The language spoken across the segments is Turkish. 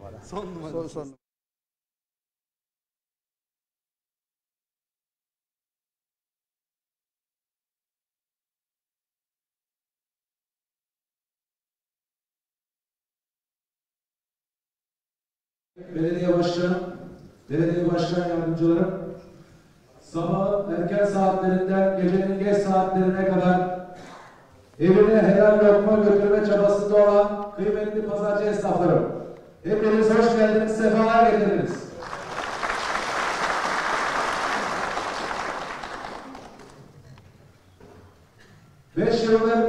numara. Son numara. Son. Belediye başkanım, belediye başkan yardımcılarım, sabah erken saatlerinden gecenin geç saatlerine kadar evine helal lokma götürme çabasında olan kıymetli pazarcı esnaflarım, hepiniz hoş geldiniz, sefalar getirdiniz. Beş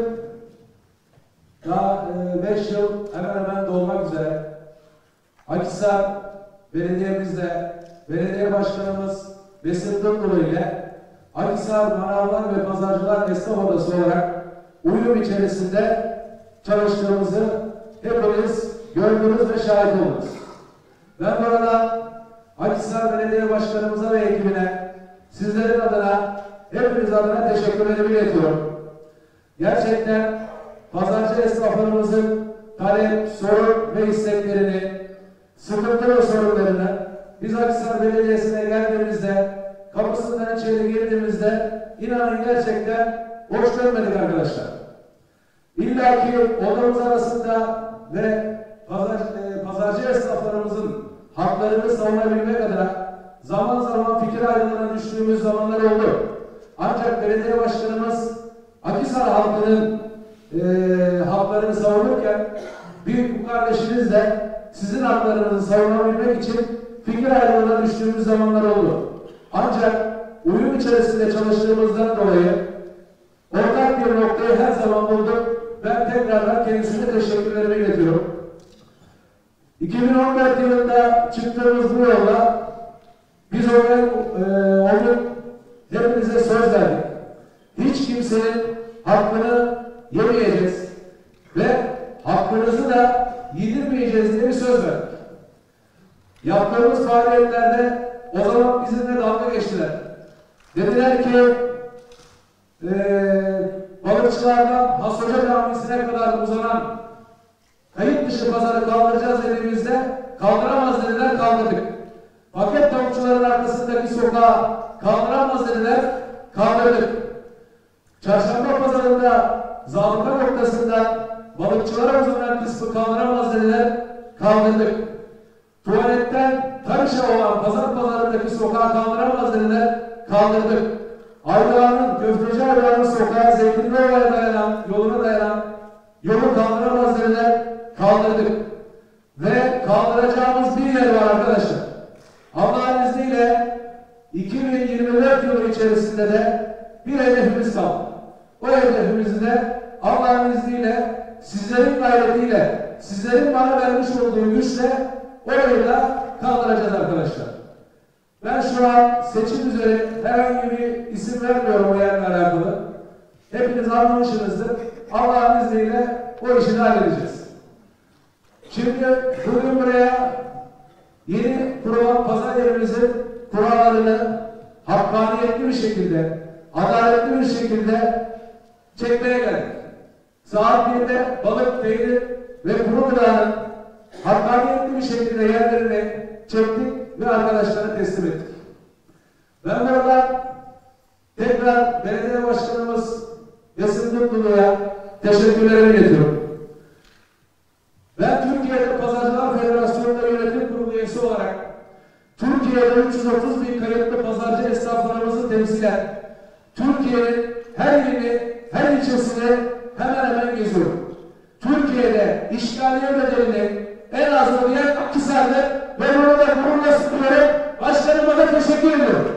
yıl hemen hemen dolmak üzere Akhisar belediyemizde belediye başkanımız Besim Dutlu ile Akhisar Manavlar ve Pazarcılar Esnaf Odası olarak uyum içerisinde çalıştığımızı hepiniz gördünüz ve şahit oldunuz. Ben burada Akhisar Belediye Başkanımıza ve ekibine sizlerin adına, hepiniz adına teşekkürlerimi iletiyorum. Gerçekten pazarcı esnaflarımızın talep, sorun ve isteklerini, sıkıntı ve sorunlarını biz Akhisar Belediyesi'ne geldiğimizde, kapısından içeri girdiğimizde inanın gerçekten boş dönmedik arkadaşlar. İlla ki odamız arasında ve pazarcı esnaflarımızın haklarını savunabilmek adına zaman zaman fikir ayrılığına düştüğümüz zamanlar oldu. Ancak belediye başkanımız Akhisar halkının haklarını savunurken büyük kardeşiniz de sizin haklarınızı savunabilmek için fikir ayrılığına düştüğümüz zamanlar oldu. Ancak uyum içerisinde çalıştığımızdan dolayı ortak bir noktayı her zaman bulduk. Ben tekrardan kendisine teşekkürlerimi iletiyorum. 2014 yılında çıktığımız bu yolla biz o gün hepinize söz verdik. Hiç kimsenin hakkını yemeyeceğiz ve hakkınızı da yedirmeyeceğiz diye bir söz verdik. Yaptığımız faaliyetlerde o zaman bizimle dalga geçtiler. Dediler ki balıkçılardan Hashoca Camisi'ne kadar uzanan kayıt dışı pazarı kaldıracağız dediğimizde kaldıramaz dediler, kaldırdık. Paket tavukçuların arkasındaki sokağı kaldıramaz dediler, kaldırdık. Çarşamba pazarında zabıta noktasında balıkçılara uzanan kısmı kaldıramaz dediler, kaldırdık. Tuvaletten Tarışa olan pazarındaki sokağı kaldıramaz dediler, kaldırdık. Aydoğan'ın, Köfteci Aydoğan'ın sokağı Zeytinliova'ya dayanan, yoluna dayanan yolu kaldıramaz dediler, kaldırdık. Ve kaldıracağımız bir yer var arkadaşlar. Allah'ın izniyle 2024 yılı içerisinde de bir hedefimiz kaldı. O hedefimizi de Allah'ın izniyle, sizlerin gayretiyle, sizlerin bana vermiş olduğu güçle orayı da kaldıracağız arkadaşlar. Ben şu an seçim üzere herhangi bir isim vermiyorum o yerle alakalı. Hepiniz anlamışsınızdır. Allah'ın izniyle o işi de halledeceğiz. Şimdi bugün buraya yeni kurulan pazar yerimizin kurallarını hakkaniyetli bir şekilde, adaletli bir şekilde çekmeye geldik. Saat 1'de balık, peynir ve kuru gıdanın hakkaniyetli bir şekilde yerlerini çektik ve arkadaşlara teslim ettik. Ben burada tekrar belediye başkanımız Besim Dutlu'ya teşekkürlerimi iletiyorum. Ben Türkiye'de Pazarcılar Federasyonu'nda yönetim kurulu üyesi olarak Türkiye'de 330 bin kayıtlı pazarcı esnaflarımızı temsilen Türkiye'nin her ilini, her ilçesini hemen hemen geziyorum. Türkiye'de işgaliye bedelini en az ödeyen Akhisar'dır ve bunu da gururla sunuyorum. Başkanıma da teşekkür ediyorum.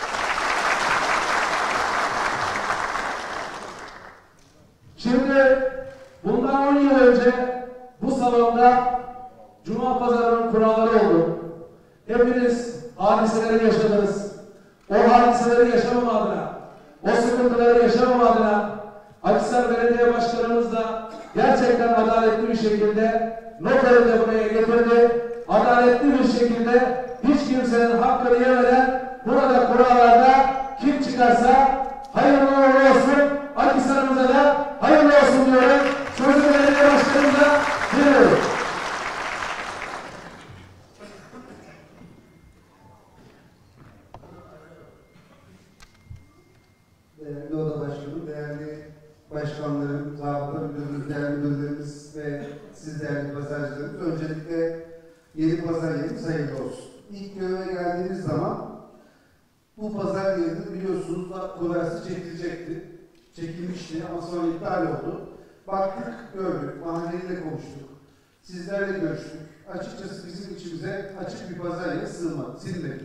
Şimdi bundan 10 yıl önce bu salonda Cuma Pazarı'nın kuralları oldu. Hepiniz hadiseleri yaşadınız. O hadiseleri yaşamam adına, o sıkıntıları yaşamam adına Akhisar Belediye Başkanımız da gerçekten adaletli bir şekilde notayı da buraya getirdi. Adaletli bir şekilde hiç kimsenin hakkını yemeden burada kurallarda kim çıkarsa hayırlı uğurlu olsun. Akhisar'ımıza da hayırlı olsun diyorum. Sözü belediye başkanımıza veriyorum. başkanlarım, zabıta müdürümüz, değerli müdürlerimiz ve siz değerli pazarcılarımız, öncelikle yeni pazar yerimiz hayırlı olsun. İlk göreve geldiğimiz zaman bu pazar yerinin biliyorsunuz da kurası çekilmişti ama sonra iptal oldu. Baktık, gördük, mahalleyle konuştuk, sizlerle görüştük. Açıkçası bizim içimize açık bir pazar yeri silmedi.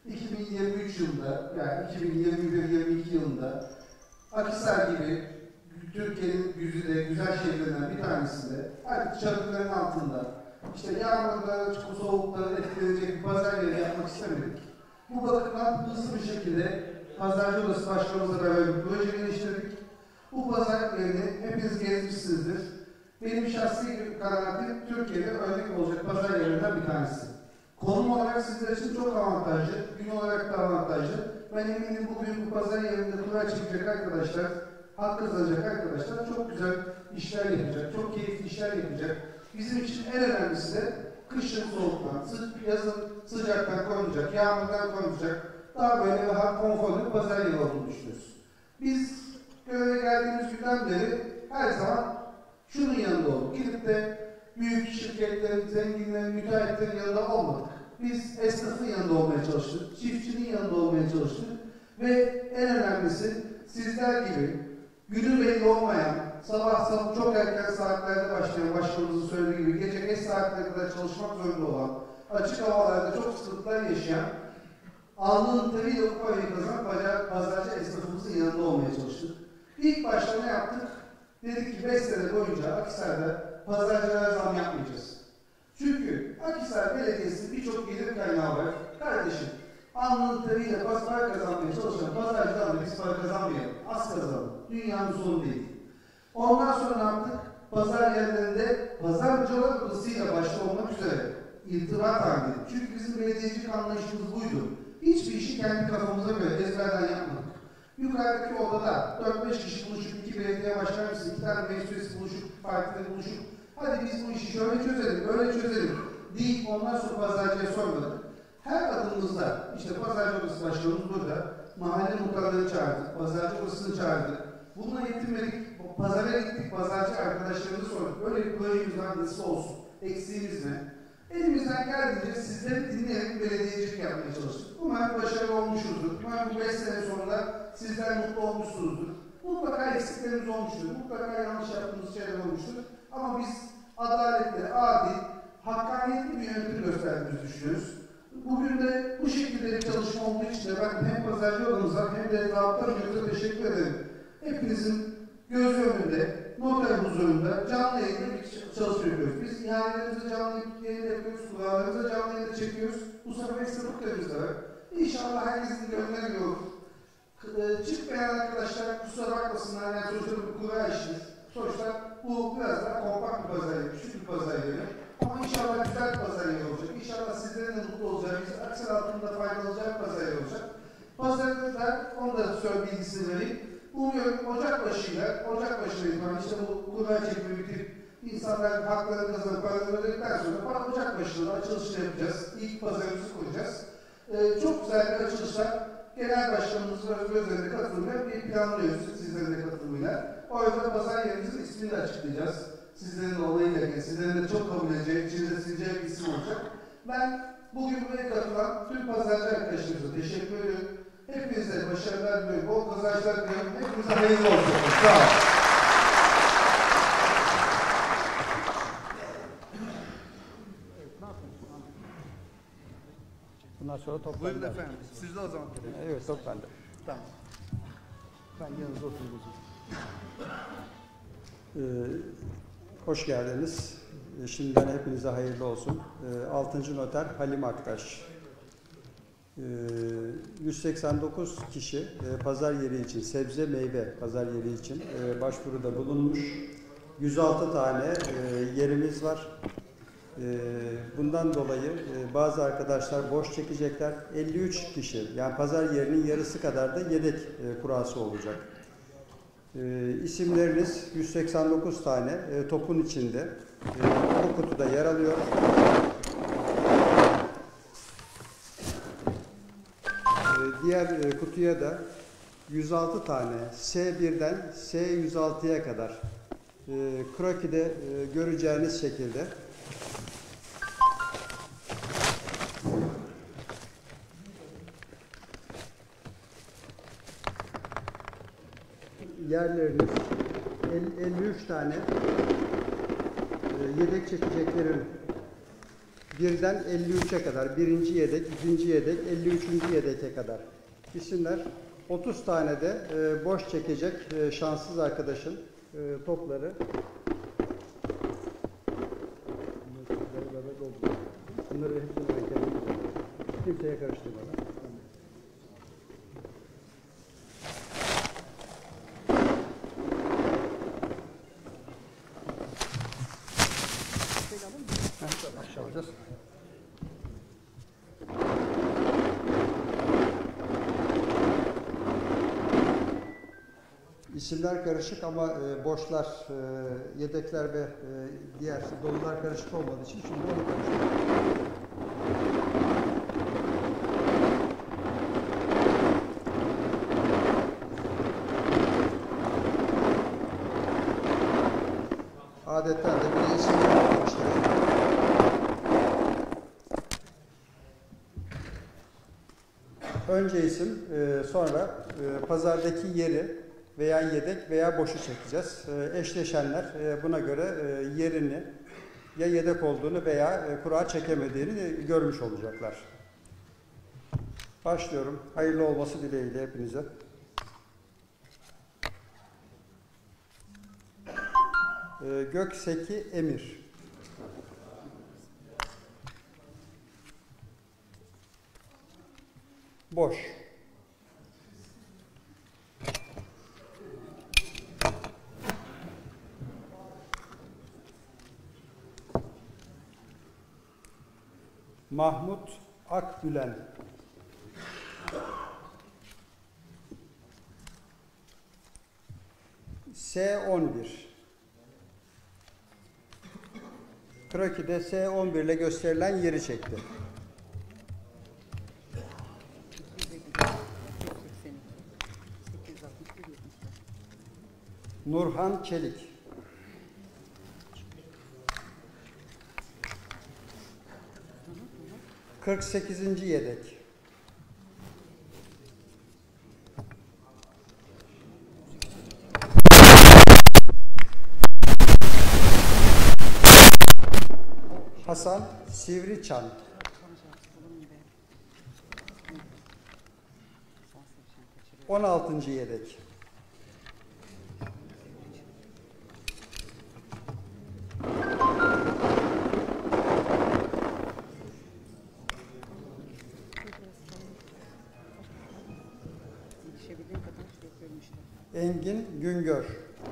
2023 yılında, yani 2021-2022 yılında Akhisar gibi Türkiye'nin güzide, güzel şehirlerinden bir tanesinde artık çadırların altında, işte yağmurda, soğukta etkilenecek bir pazar yeri yapmak istemedik. Bu bakımdan hızlı bir şekilde Pazarcı Odası Başkanımızla beraber bir proje geliştirdik. Bu pazar yerini hepiniz gezmişsinizdir. Benim şahsi kanaatim Türkiye'de örnek olacak pazar yerlerinden bir tanesi. Konum olarak sizler için çok avantajlı, gün olarak da avantajlı. Ben eminim bugün bu pazar yerinde kura çekecek arkadaşlar, hak kazanacak arkadaşlar çok güzel işler yapacak, çok keyifli işler yapacak. Bizim için en önemlisi de kışın soğuktan, yazın sıcaktan korunacak, yağmurdan korunacak, daha böyle daha konforlu bir pazar yeri olduğunu düşünüyoruz. Biz göreve geldiğimiz günden beri her zaman şunun yanında olduk. Gidip de büyük şirketlerin, zenginlerin, müteahhitlerin yanında olmadık. Biz esnafın yanında olmaya çalıştık, çiftçinin yanında olmaya çalıştık ve en önemlisi sizler gibi günü belli olmayan, sabah çok erken saatlerde başlayan, başkanımızın söylediği gibi gece geç saatlere kadar çalışmak zorunda olan, açık havalarda çok sıkıntılar yaşayan, alnının teriyle bu parayı kazanan pazarcı esnafımızın yanında olmaya çalıştık. İlk başta ne yaptık? Dedik ki 5 sene boyunca Akhisar'da pazarcılara zam yapmayacağız. Çünkü Akhisar Belediyesi birçok gelir kaynağı var. Kardeşim, alnının teriyle para kazanmaya çalışan pazarcıdan da biz para kazanmayalım. Az kazanalım. Dünyanın sonu değil. Ondan sonra ne yaptık? Pazar yerlerinde pazarcılar odasıyla başta olmak üzere irtibat halinde. Çünkü bizim belediyecilik anlayışımız buydu. Hiçbir işi kendi kafamıza göre ezberden yapmadık. Yukarıdaki odada 4-5 kişi buluşup, 2 belediye başkanımızı, 2 tane meclis üyesi buluşup, partide buluşup, hadi biz bu işi şöyle çözelim, böyle çözelim deyip ondan sonra pazarcıya sormadık. Her adımımızda, işte pazarcı odası başkanımız burada, mahalle muhtarlarını çağırdık, pazarcı odasını çağırdık. Bununla yetinmedik, pazara gittik, pazarcı arkadaşlarımızı sorduk. Böyle bir projemiz var, nasıl olsun, eksiğimiz ne? Elimizden geldiğince sizleri dinleyerek belediyecilik yapmaya çalıştık. Umarım başarılı olmuşuzdur. Umarım bu 5 sene sonra sizler mutlu olmuşsunuzdur. Mutlaka eksiklerimiz olmuştur. Mutlaka yanlış yaptığımız şeyler olmuştur. Ama biz adaletli, adil, hakkaniyetli bir yönetim gösterdiğimizi düşünüyoruz. Bugün de bu şekilde bir çalışma olduğu için de ben hem pazarcı odamıza hem de zabıta müdürümüze teşekkür ederim. Hepinizin gözü önünde, noter huzurunda canlı yayında bir çalışma yapıyoruz. Biz ihalelerimizi canlı yayında yapıyoruz, kurallarımızı canlı yayında çekiyoruz. Bu sefer ekstraflıklarımız da var. İnşallah herkesin gönlüne göre olur. Çıkmayan arkadaşlar kusura bakmasınlar, yani sonuçta bir kura işimiz. Sonuçta bu biraz daha kompakt bir pazar yeri, küçük bir pazar yeri. Ama inşallah güzel bir pazar yeri olacak. İnşallah sizlerin de mutlu olacağı, biz Akhisar altında faydalanacağı bir pazar yeri olacak. Pazarda da, onu da söyle bilgisini vereyim. Umuyorum Ocak başıyla itibaren işte bu kura çekimi bitip insanlar haklarını kazanıp paralarını ödedikten sonra Ocak başında açılışını yapacağız. İlk pazarımızı kuracağız. Çok güzel bir açılışlar. Genel Başkanımızın Özgür'ün katılımıyla bir planlıyoruz, sizlerin de katılımıyla. O yüzden pazar yerimizin ismini de açıklayacağız. Sizlerin olayıyla, sizlerin de çok kabul edeceği, içinde sileceği bir isim olacak. Ben bugün buraya katılan tüm pazarcı arkadaşlarımıza teşekkür ediyorum. Hepinize başarılar diliyorum, bol kazançlar diliyorum. Hepinize hayırlı olsun. Sağ olun. Bundan sonra top Buyurun bende. efendim. Siz de o zaman. Evet, top bende. Tamam. Ben yanınızda oturayım. Hoş geldiniz. Şimdiden hepinize hayırlı olsun. 6. Noter Halim Aktaş. 189 kişi pazar yeri için, sebze meyve pazar yeri için başvuruda bulunmuş. 106 tane yerimiz var. Bundan dolayı bazı arkadaşlar boş çekecekler. 53 kişi, yani pazar yerinin yarısı kadar da yedek kurası olacak. İsimleriniz 189 tane topun içinde bu kutuda yer alıyor. Diğer kutuya da 106 tane S1'den S106'ya kadar krokide göreceğiniz şekilde yerleriniz 53 tane yedek çekeceklerin birden 53'e kadar, birinci yedek, ikinci yedek, 53. yedeke kadar isimler. 30 tane de boş çekecek şanssız arkadaşın topları. Bunları hepsini ben kendim kimseye karıştırmadan. Aşağı alacağız. İsimler karışık ama boşlar, yedekler ve diğer dolular karışık olmadığı için şimdi onu karıştırıyoruz. Adetten de bir isimler karıştırıyoruz. Önce isim, sonra pazardaki yeri veya yedek veya boşu çekeceğiz. Eşleşenler buna göre yerini ya yedek olduğunu veya kura çekemediğini görmüş olacaklar. Başlıyorum. Hayırlı olması dileğiyle hepinize. Gökseki Emir. Boş. Mahmut Akbülen. S11. Krokide S11 ile gösterilen yeri çekti. Nurhan Çelik. Kırk 48. yedek. Hasan Sivriçan. 16. yedek. Engin Güngör.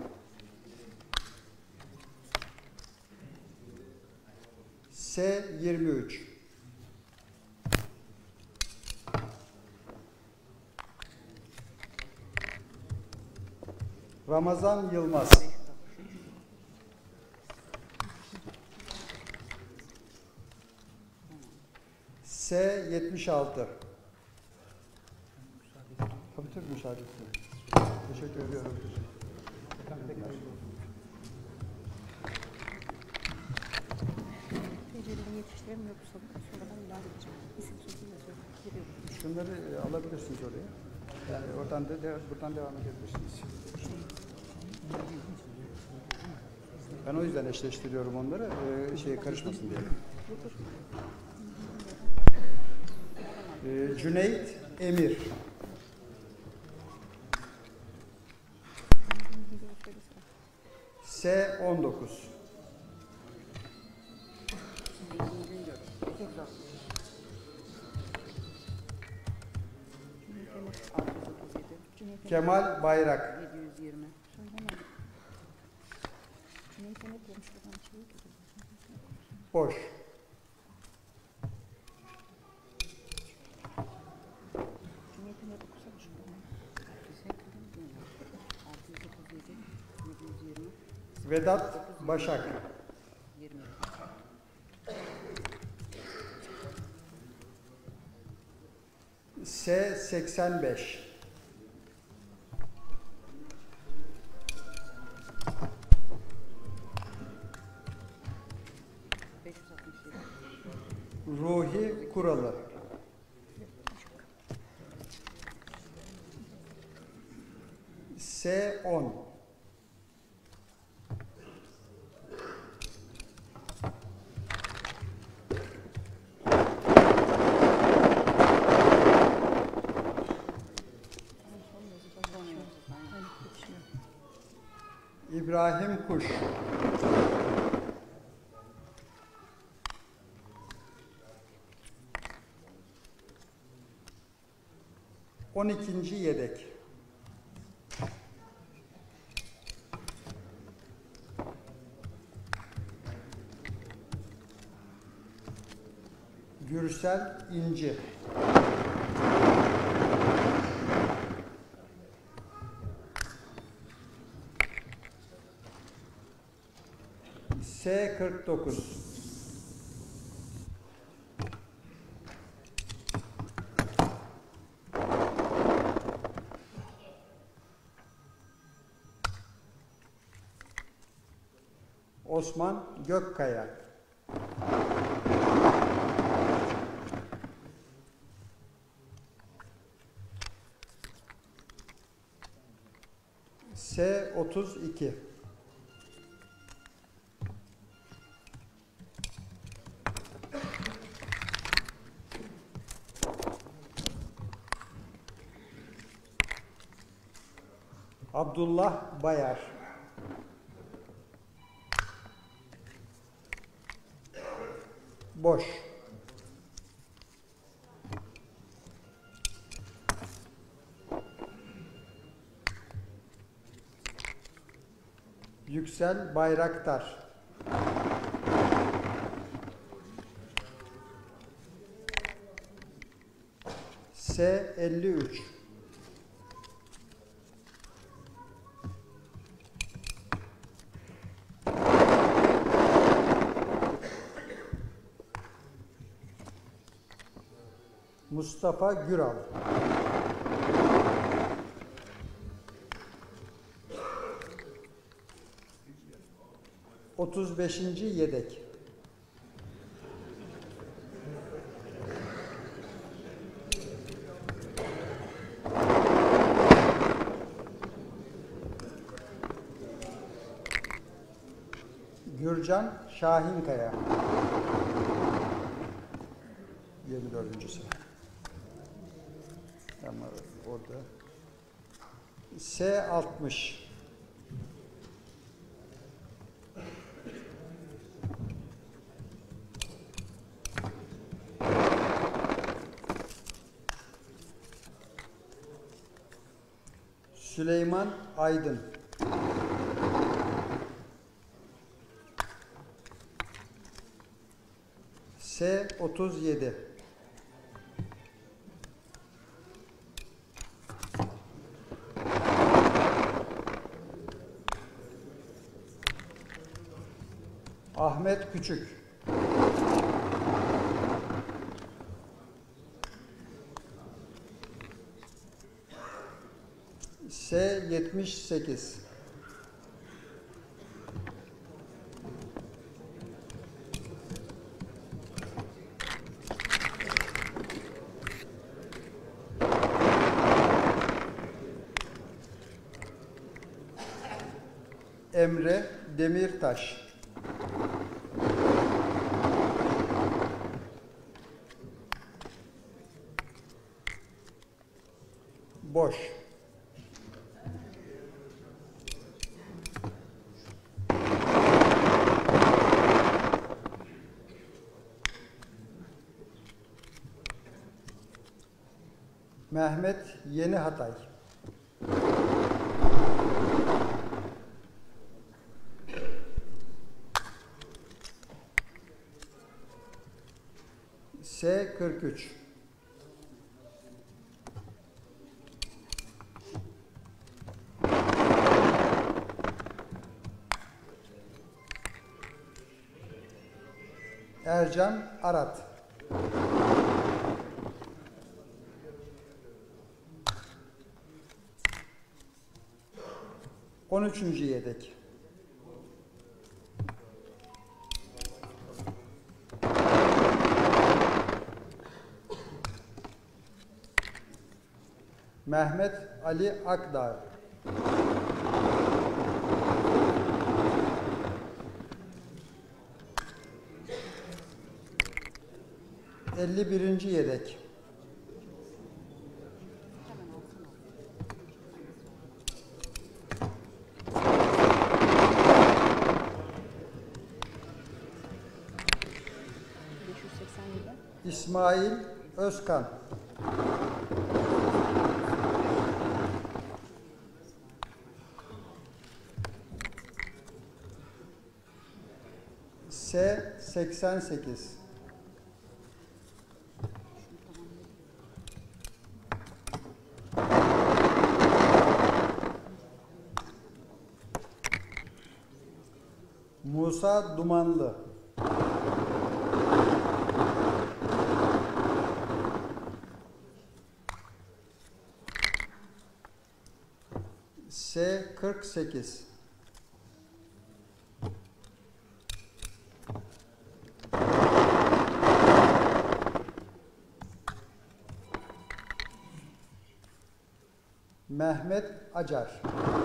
S23. Ramazan Yılmaz. S76. Tabii müsaade etsin. Teşekkür ediyorum. Şunları alabilirsiniz oraya. Yani buradan devam edebilirsiniz. Ben o yüzden eşleştiriyorum onları, karışmasın diye. Cüneyt Emir. S19. Kemal Bayrak. 720. Boş. Vedat Başak. 20. S85. Ruhi Kuralı. S10. İbrahim Kuş. On ikinci yedek. Gürsel İnci. S49. Osman Gökkaya. S32. Abdullah Bayar. Boş. Yüksel Bayraktar. S53. Mustafa Güral. Otuz beşinci yedek. Gürcan Şahinkaya. 24. sıra. Ama orada. S60. Süleyman Aydın. S37. Ahmet Küçük. S78. Emre Demirtaş. Boş. Mehmet Yenihatay. S43. Ercan Arat. On üçüncü yedek. Mehmet Ali Akdağ, 51. yedek. İsmail Özkan, S88, Musa Dumanlı, S48, Mehmet Acar,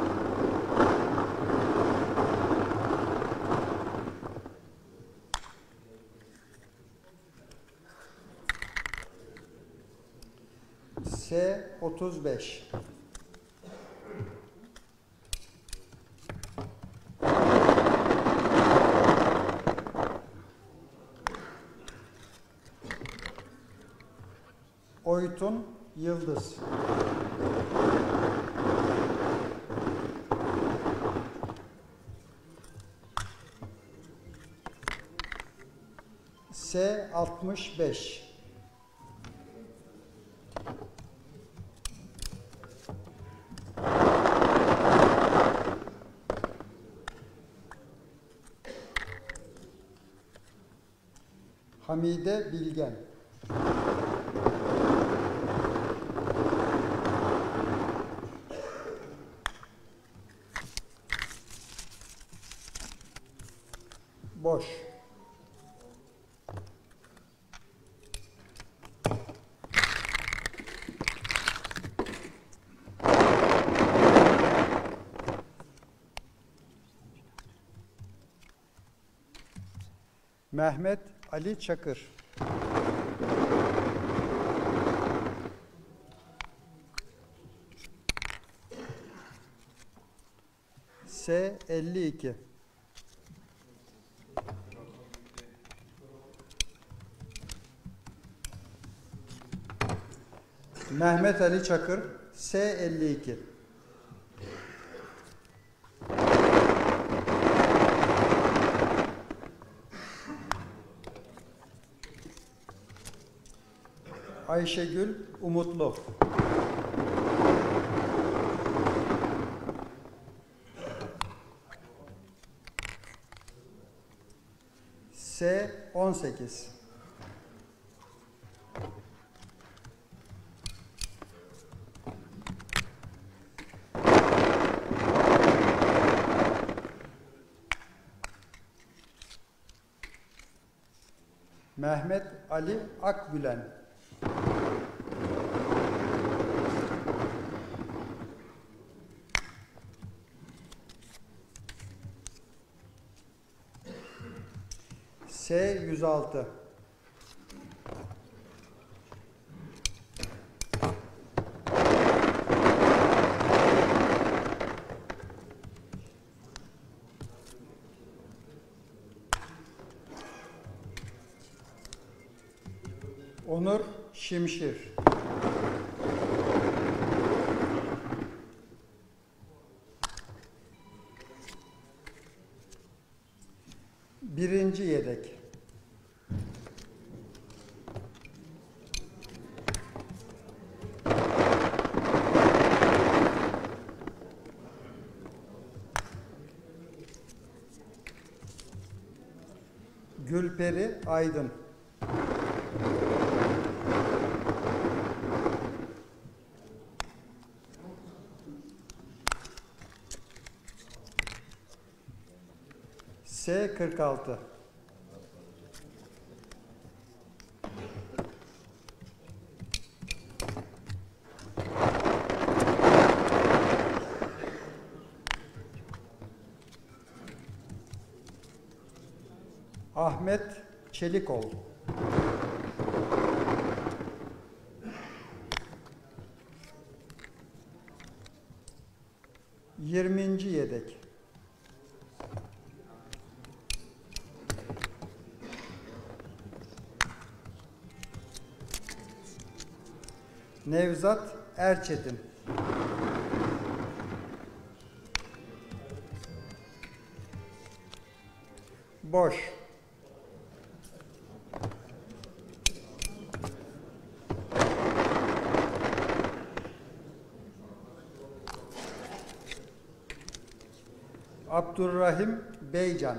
S35, Oytun Yıldız, S65, Hamide Bilgen, boş. Mehmet Ali Çakır, S52, Mehmet Ali Çakır, S52, Ayşegül Umutlu, S18, Mehmet Ali Akbülen, S106, Onur Şimşir, birinci yedek. Gülperi Aydın, S46, Ahmet Çelikol. Yirminci yedek. Nevzat Erçetin. Boş. Abdurrahim Beycan.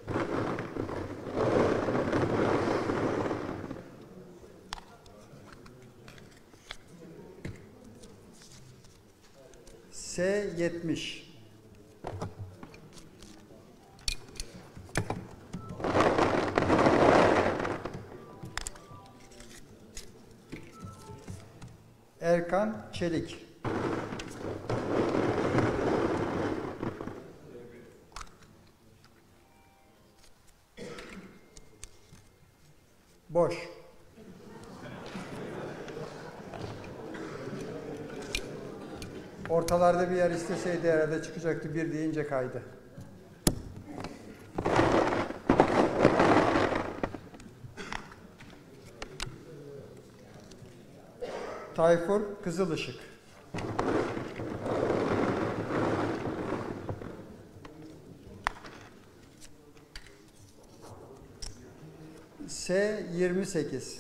S70. Erkan Çelik. Boş. Ortalarda bir yer isteseydi herhalde çıkacaktı. Bir deyince kaydı. Tayfur Kızılışık. S28.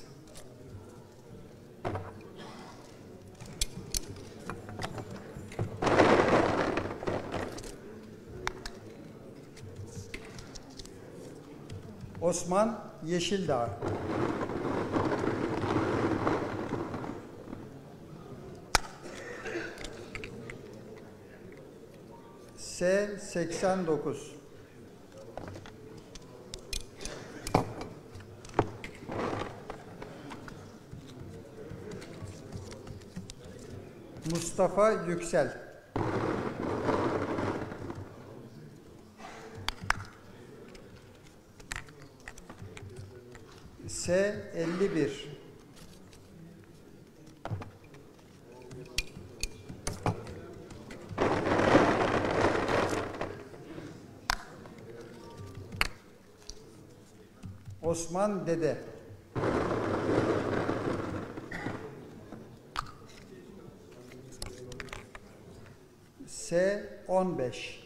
Osman Yeşildağ. S89. Mustafa Yüksel. S51. Osman Dede. S15.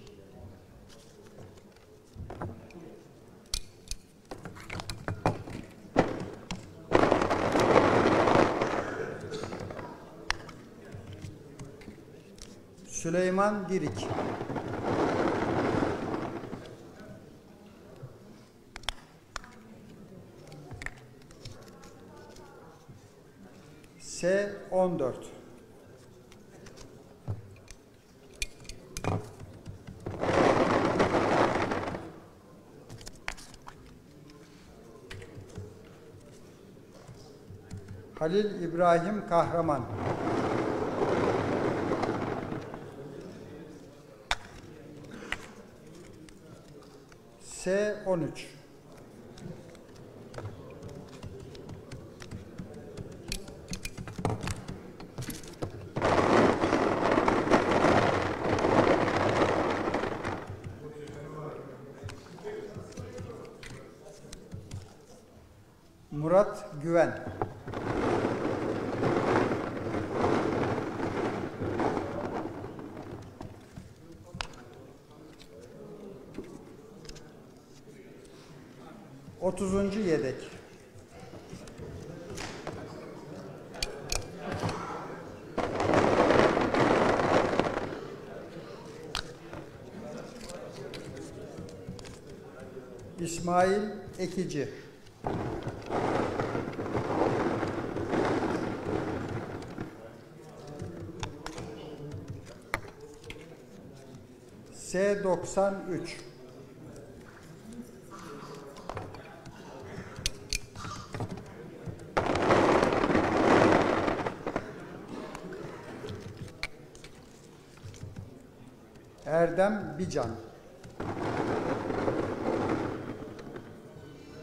Süleyman Dirik. S14. Halil İbrahim Kahraman. S13. Murat Güven. Otuzuncu yedek. İsmail Ekici. S93. Erdem Bican.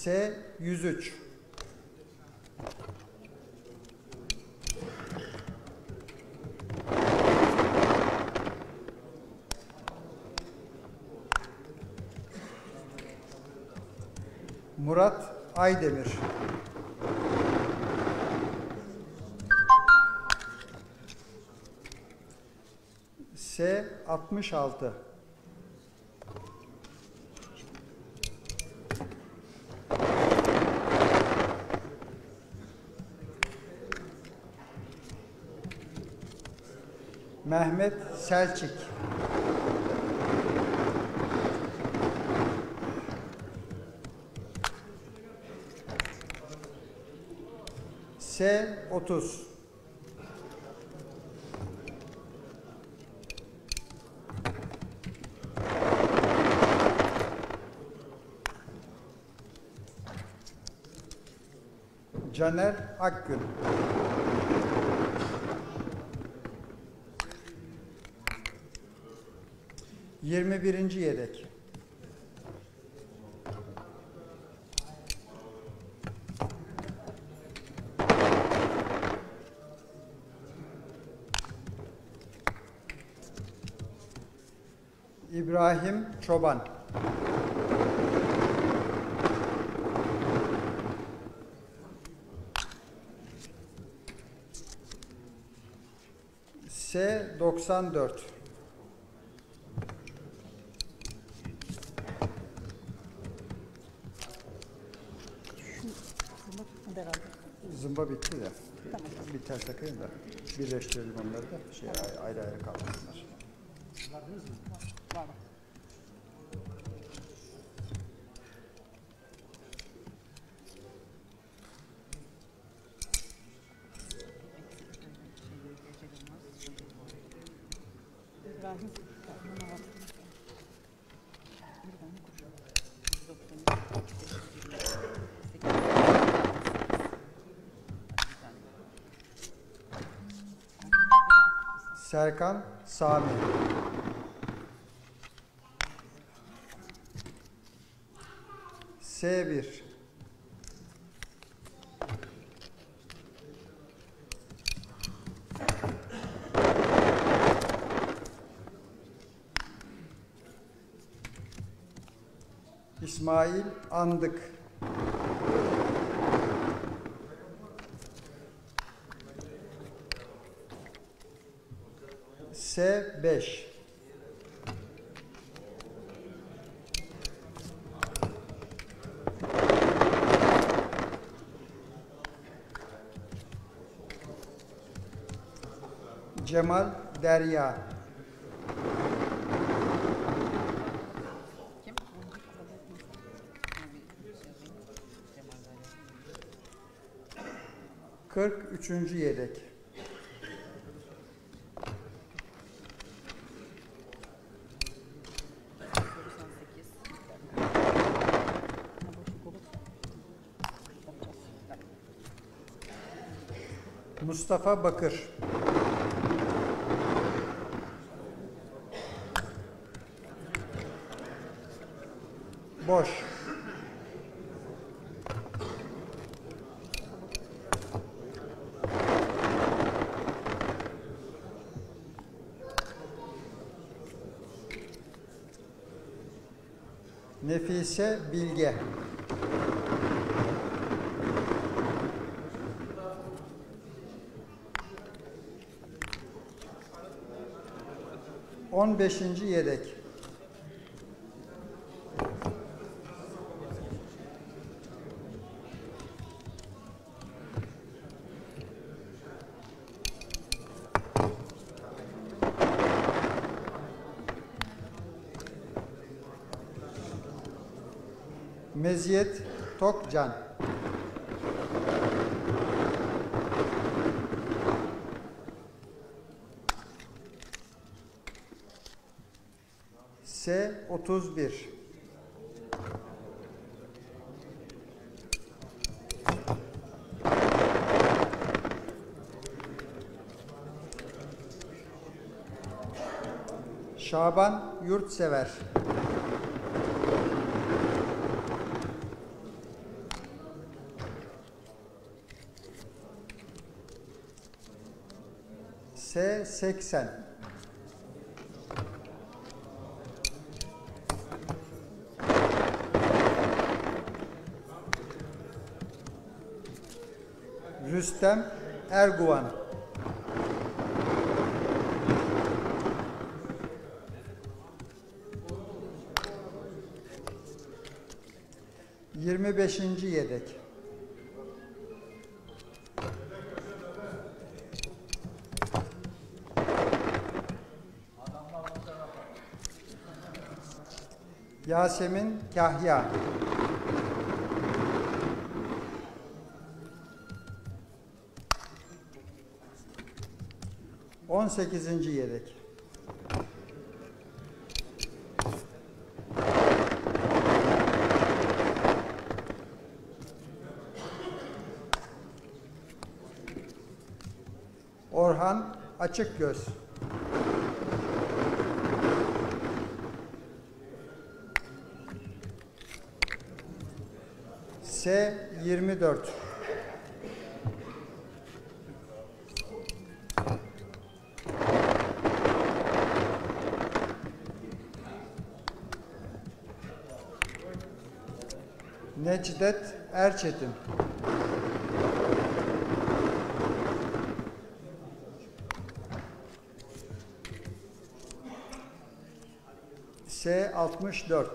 S103. Murat Aydemir. S66. Mehmet Selçik. S30. Caner Akgün. Yirmi birinci yedek. İbrahim Çoban. S94. Zımba bitti de. Tamam. Biter takayım da. Birleştirelim onları da. Ayrı ayrı kalmasınlar. Vardınız mı? Var. İbrahim. Serkan Sami. S1. İsmail Andık. S5. Cemal Derya. Kim? 43. yedek. Mustafa Bakır. Boş. Nefise Bilge. On beşinci yedek. Meziyet Tokcan. S31. Şaban Yurtsever. 80. Rüstem Erguvan. Yirmi beşinci yedek. Yasemin Kahya. On sekizinci yedek. Orhan Açıkgöz. S24. Necdet Erçetin. S64.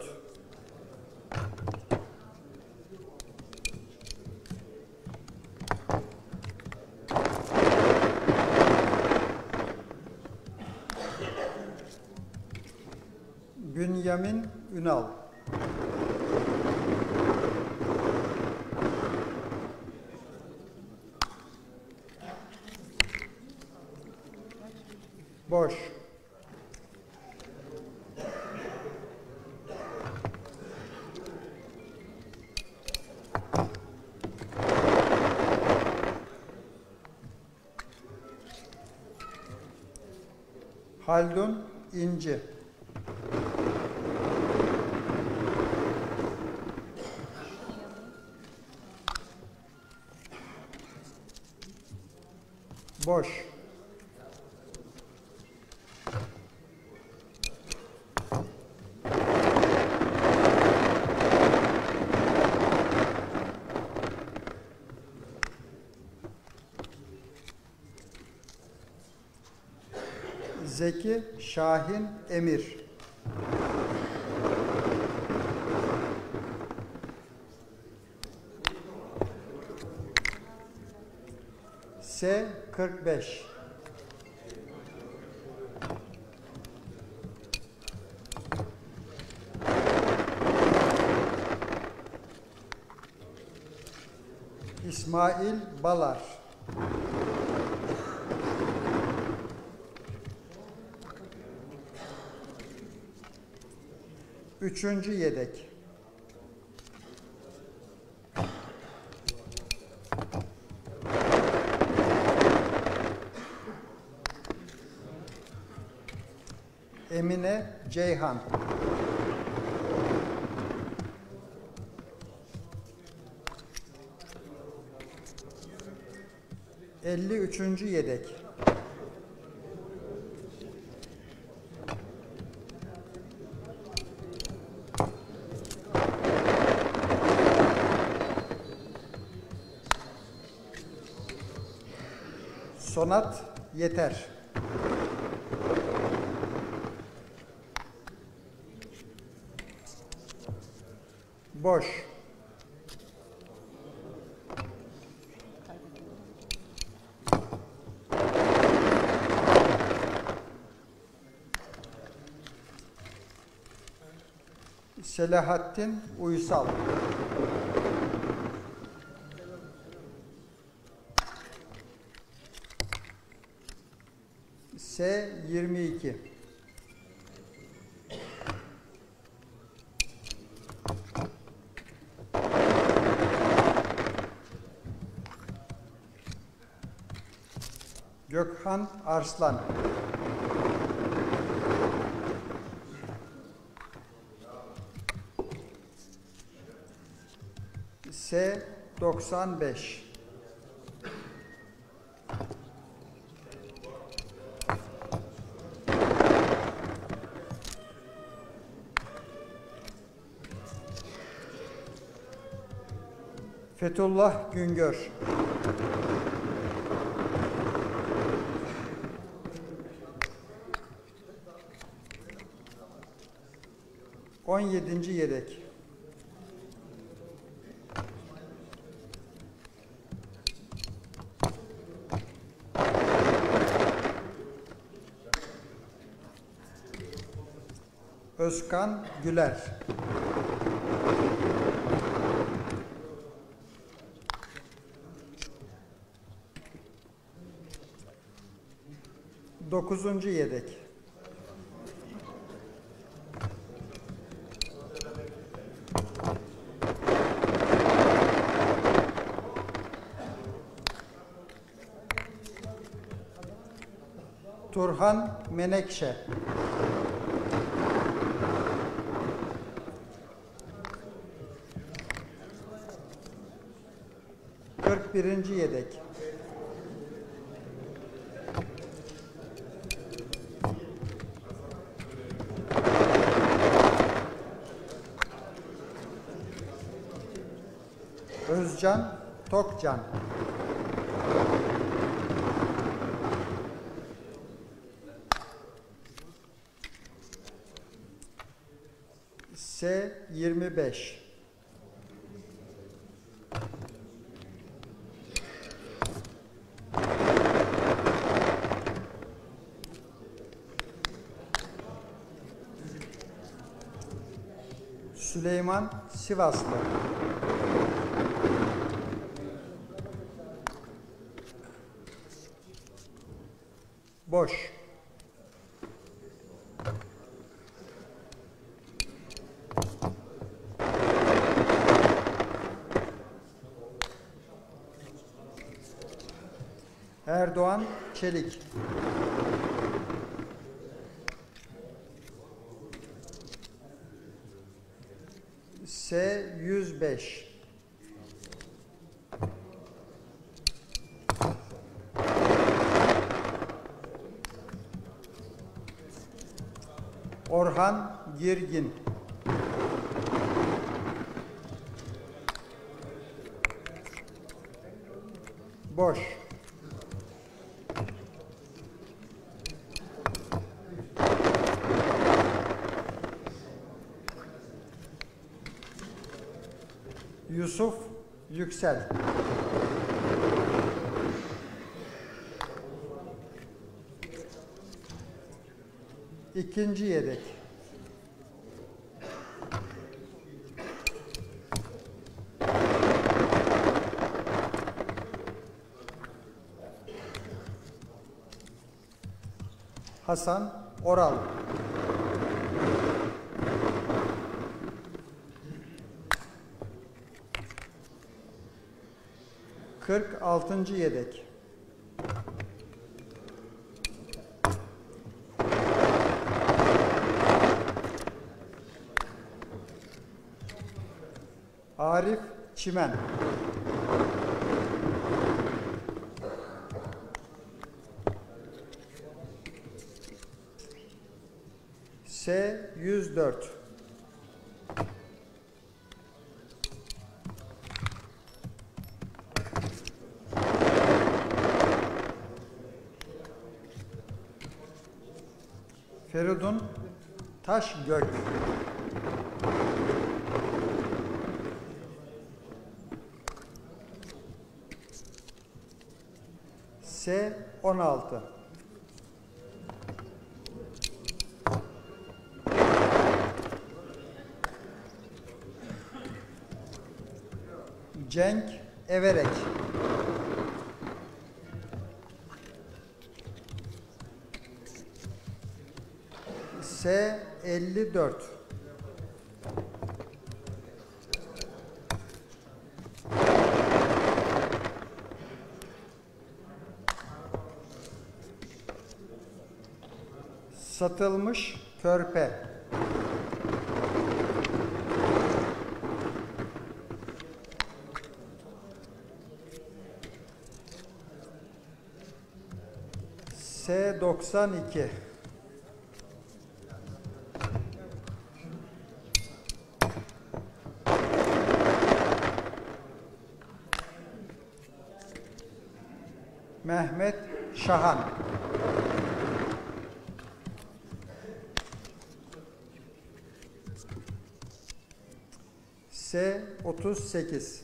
Bünyamin Ünal. Boş. Haldun İnci. Boş. Zeki Şahin Emir. S45. İsmail Balar. Üçüncü yedek. Emine Ceyhan. Elli üçüncü yedek. Sonat Yeter. Boş. Selahattin Uysal. S22. Gökhan Arslan. S95. Fethullah Güngör. On yedinci yedek. Özkan Güler. Dokuzuncu yedek. Turhan Menekşe. Kırk birinci yedek. Özcan Tokcan. S25. Süleyman Sivaslı. Boş. Erdoğan Çelik. S105. Orhan Girgin. Boş. Yusuf Yüksel. İkinci yedek. Hasan Oral. Kırk altıncı yedek. Arif Çimen. S104. Feridun Taşgök. S16. Cenk Everek. S54. Satılmış körpe. S92. Mehmet Şahan. S38.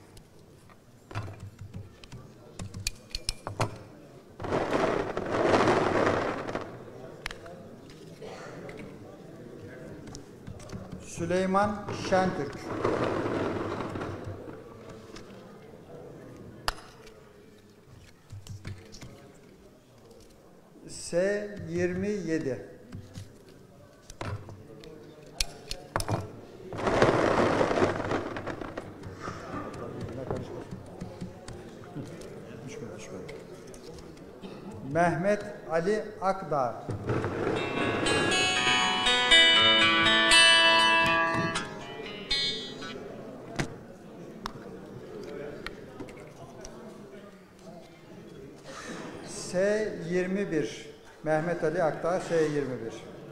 Süleyman Şentürk. S27. Mehmet Ali Akdağ. S21. Mehmet Ali Akdağ S21.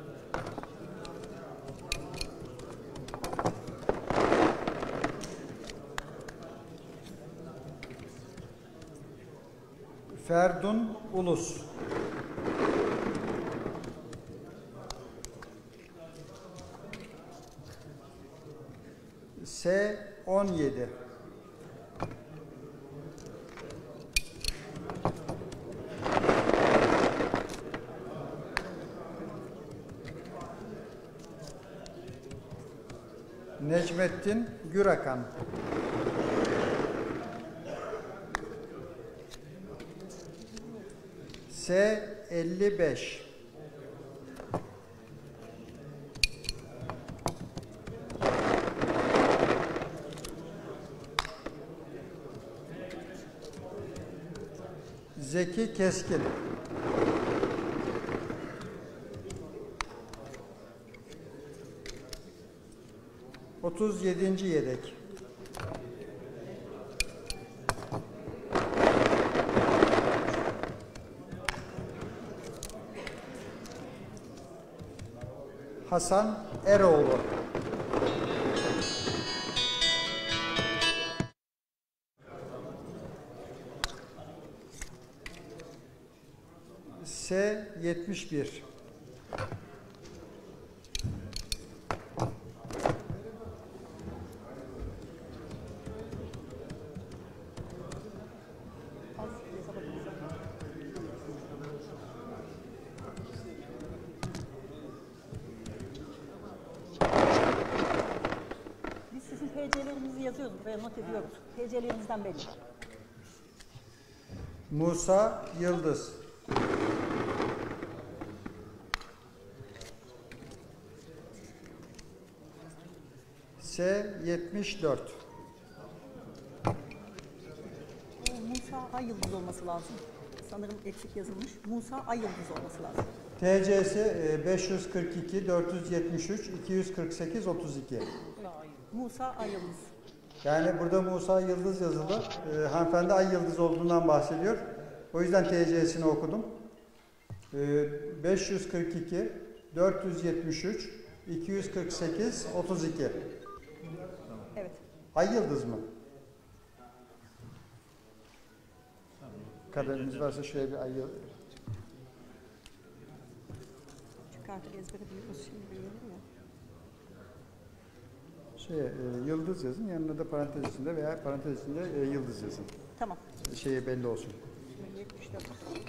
Ferdun Ulus. S17. Necmettin Gürakan. S55. Zeki Keskin. Otuz yedinci yedek. Hasan Eroğlu. S71. Biz sizin TC'lerinizi yazıyoruz, buraya not ediyoruz. TC'lerinizden belli. Musa Yıldız. S74. Musa Ay Yıldız olması lazım. Sanırım eksik yazılmış. Musa Ay Yıldız olması lazım. TC'si 542 473 248 32. Musa Ay Yıldız. Yani burada Musa Yıldız yazılı. Hanımefendi Ay Yıldız olduğundan bahsediyor. O yüzden TC'sini okudum. 542 473 248 32. Evet. Ay Yıldız mı? Kalemimiz varsa şöyle bir Ay Yıldız. Çünkü artık ezbere biliyoruz şimdi biliyorum ya. Yıldız yazın, yanına da parantez içinde veya parantez içinde yıldız yazın. Tamam. Belli olsun. 74.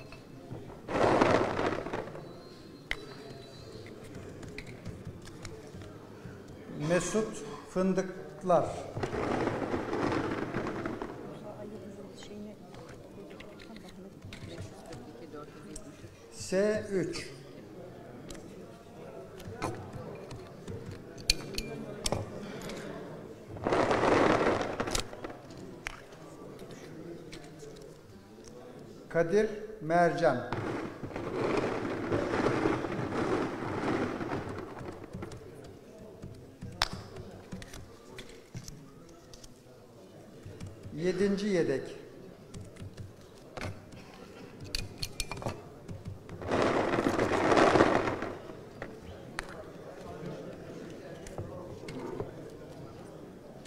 Mesut Fındıklar. Musa Ay Yıldız'ın şeyini... S3. Kadir Mercan. Yedinci yedek.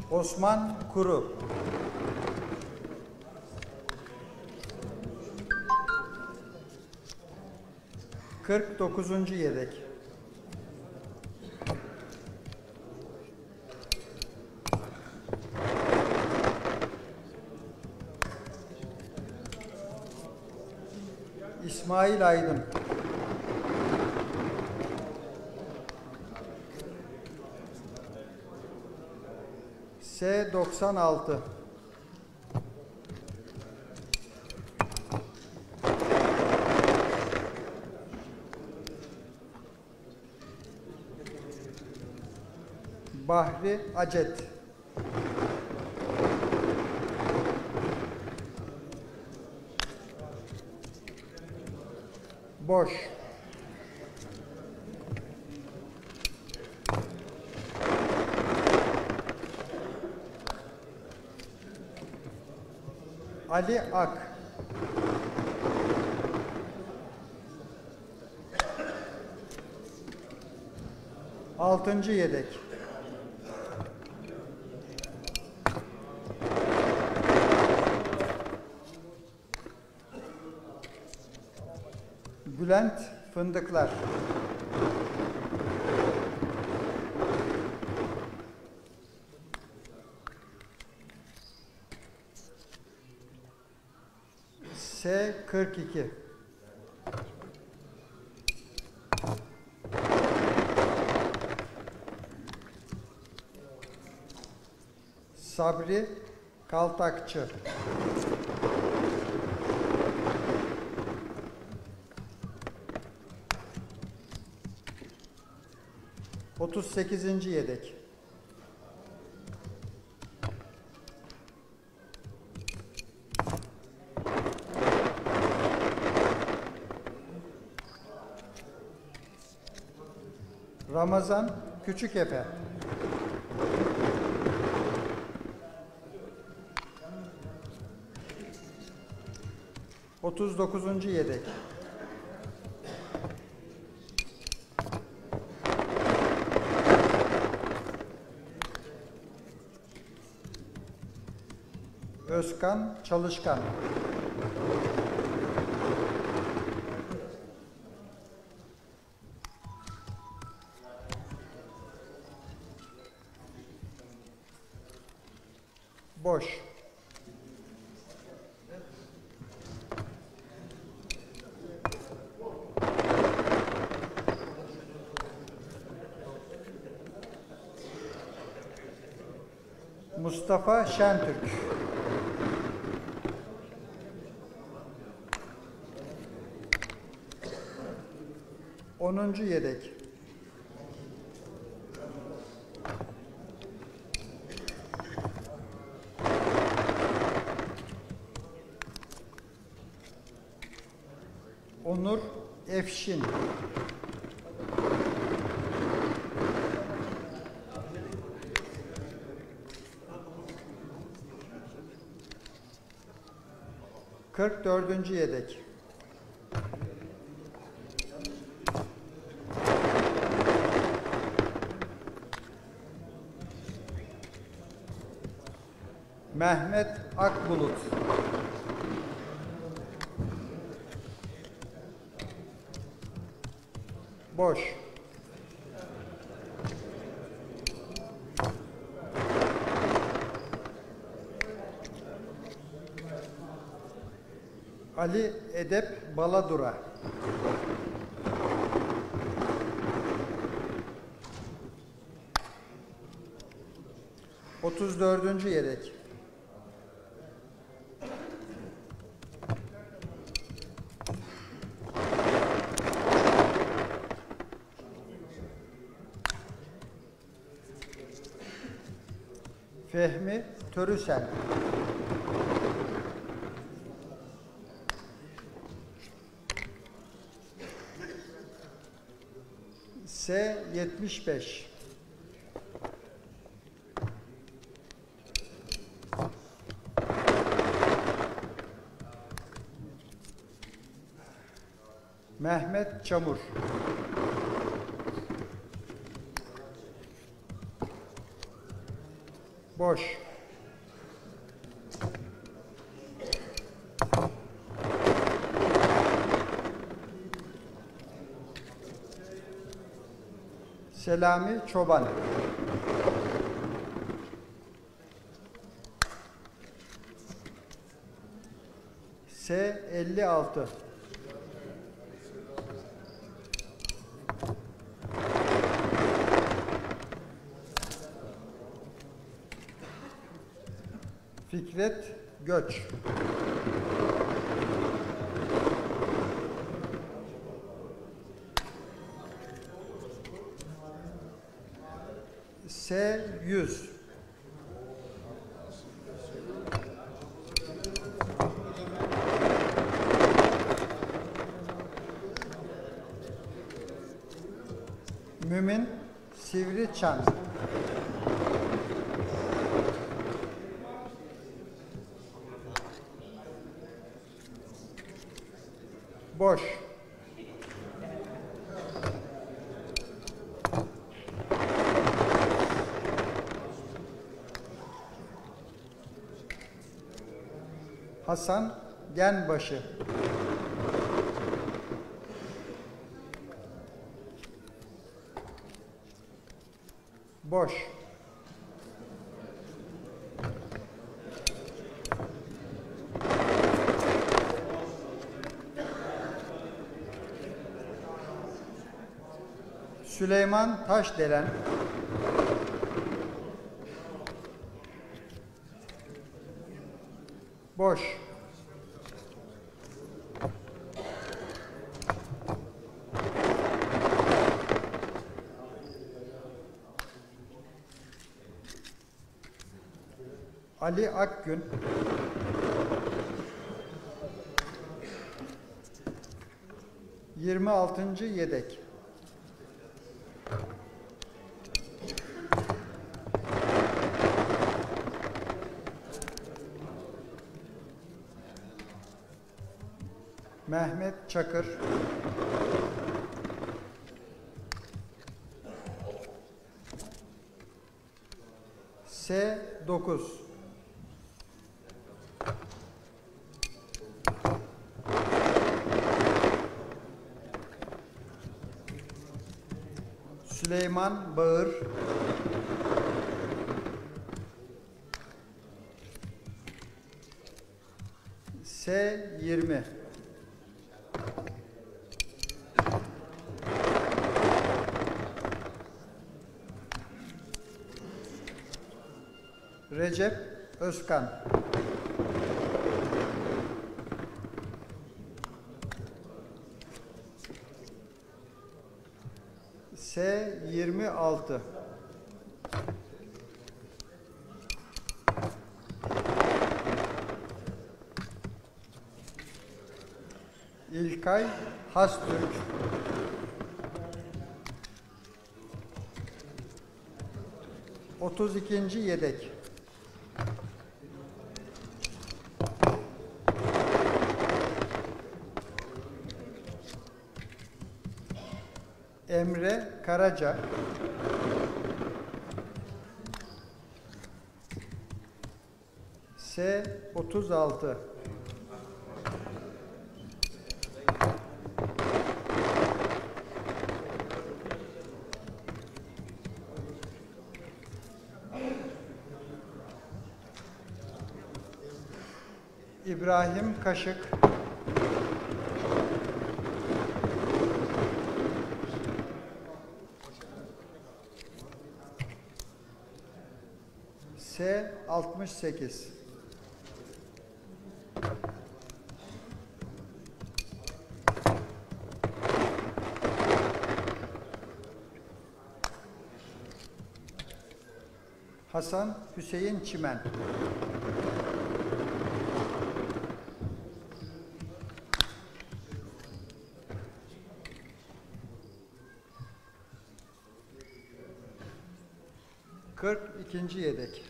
Osman Kuru. 49. yedek. İsmail Aydın. S96. Bahri Acet. Boş. Ali Ak. Altıncı yedek. Bülent Fındıklar. S42. Sabri Kaltakçı. Otuz sekizinci yedek. Ramazan Küçükefe. Otuz dokuzuncu yedek. Özkan Çalışkan. Boş. Mustafa Şentürk. Onuncu yedek. Onur Efşin. Kırk dördüncü yedek. Mehmet Akbulut. Boş. Ali Edep Baladura. Otuz dördüncü yedek. Fehmi Törüsel. S75. Mehmet Çamur. Boş. Selami Çoban, S56, Fikret Göç, S100, Mümin Sivriçan, Boş, Hasan Genbaşı, Boş, Süleyman Taşdelen, Boş, Ali Akgün, Yirmi altıncı yedek, Mehmet Çakır, S9, Süleyman Bağır, S20, Recep Özkan, S26, İlkay Hastürk, Otuz ikinci yedek, Emre Karaca, S36, İbrahim Kaşık, S68, Hasan Hüseyin Çimen, Kırk ikinci yedek,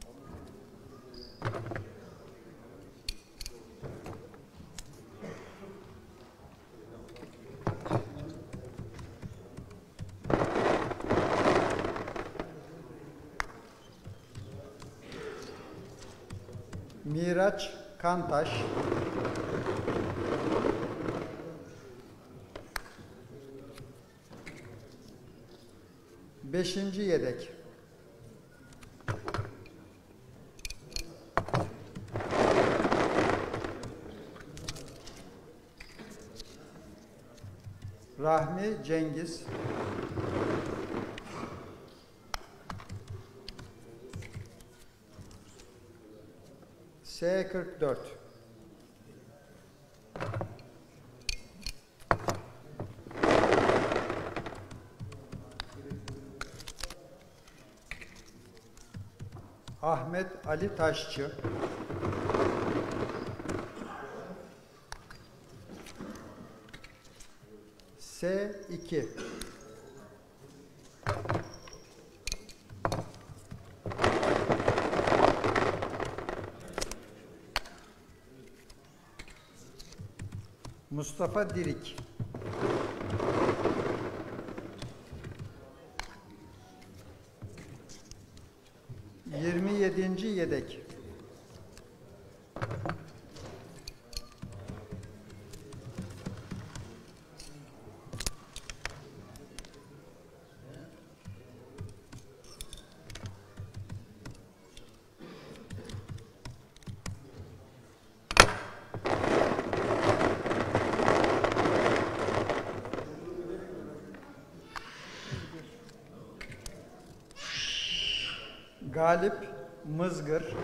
Miraç Kantaş, 5. yedek. Rahmi Cengiz. S44. Ahmet Ali Taşçı. S2. Mustafa Dirik. Yedinci yedek. Galip Mızgır.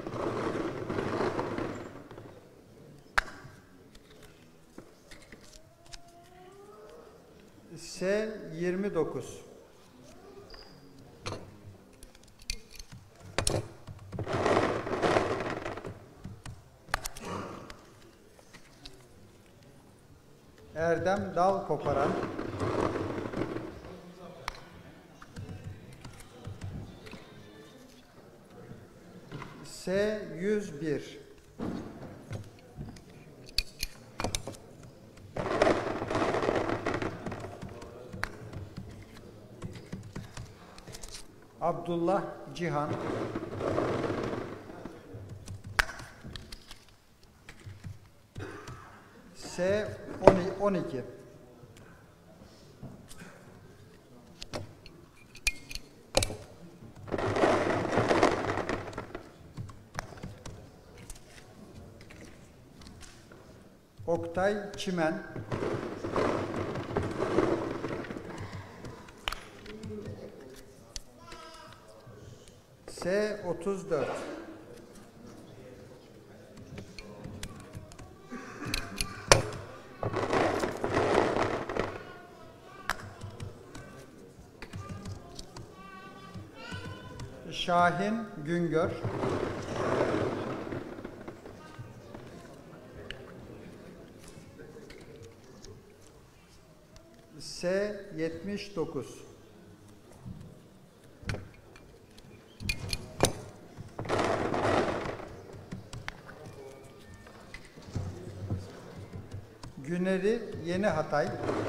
S29. Erdem Dal Koparan. S101. Abdullah Cihan. S12. Oktay Çimen. S34. Şahin Güngör. S79. Güneri Yeni Hatay.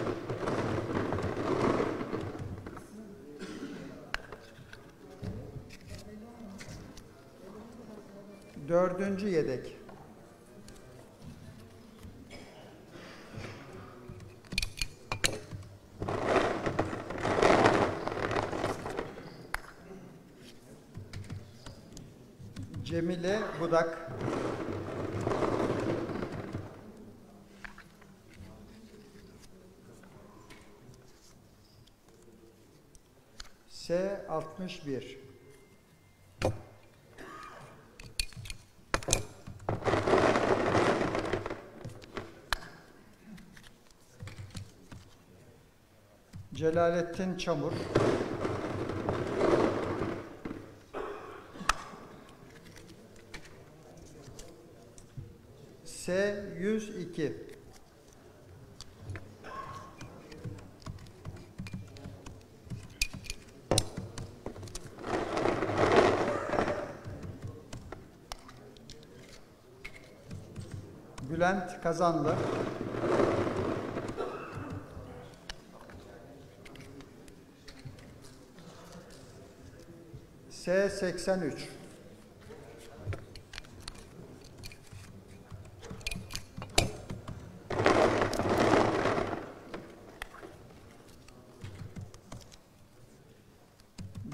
Dördüncü yedek. Cemile Budak. S61. Celalettin Çamur. S102. Bülent Kazanlı. S83.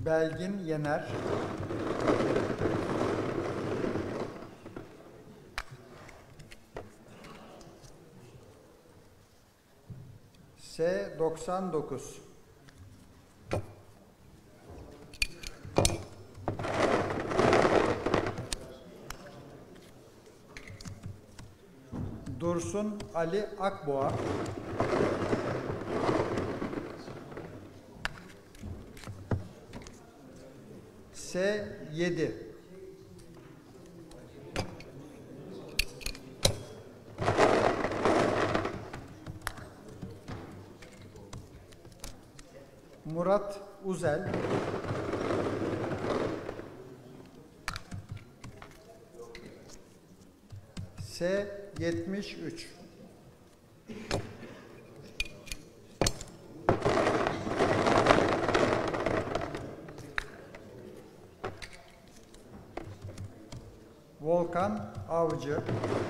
Belgin Yener, S99, Dursun Ali Akboğa, S7, Murat Uzel, S73, Volkan Avcı,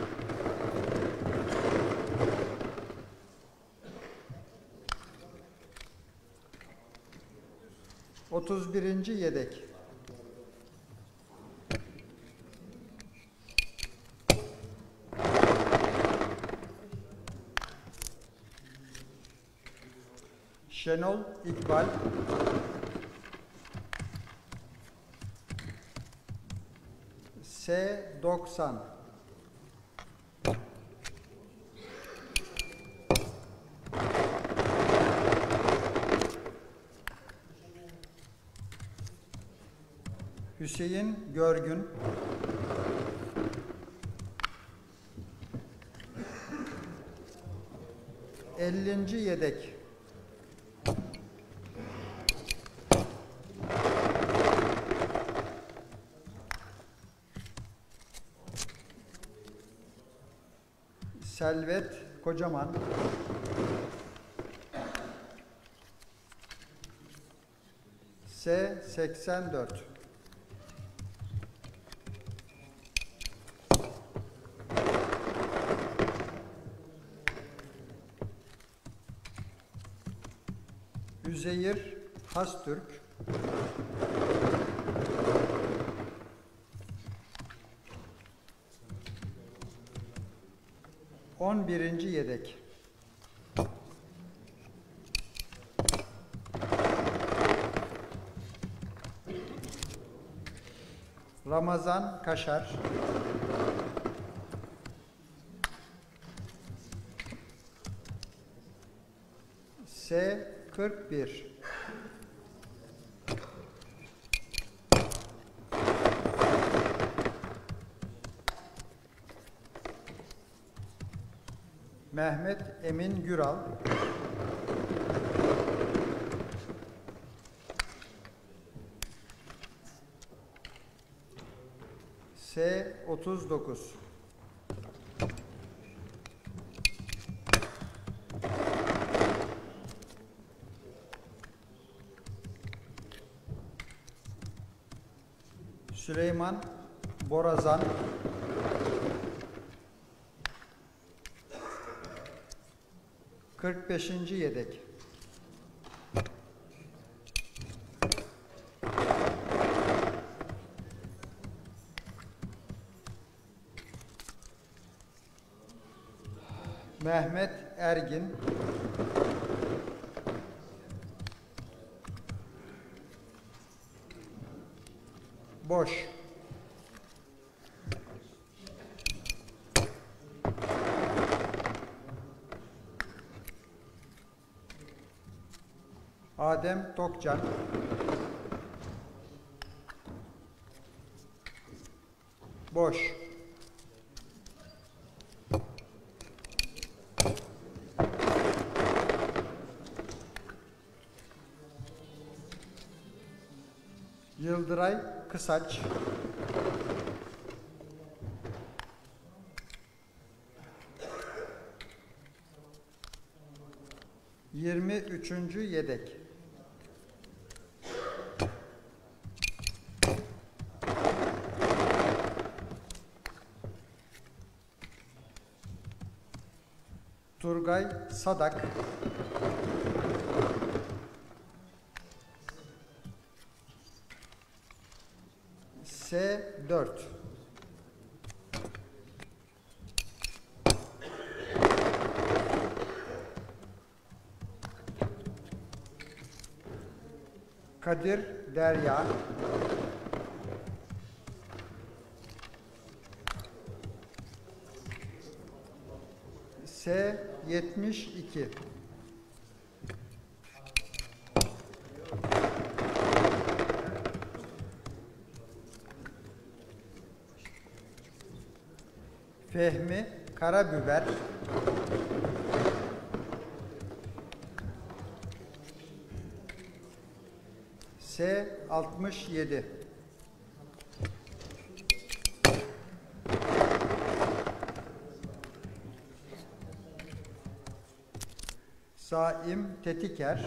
...31. yedek. Şenol İkbal, S90, Hüseyin Görgün, ...50. yedek. Selvet Kocaman, S84, Üzeyir Hastürk, ...11. yedek. Ramazan Kaşar, S41, Mehmet Emin Güral, S39, Süleyman Borazan, ...45. yedek. Mehmet Ergin, boş. Adem Tokcan, boş. Yıldıray Kısaç, ...23. yedek. Turgay Sadak, S4. Kadir Derya. S72. Fehmi Karabiber. S67. Saim Tetiker.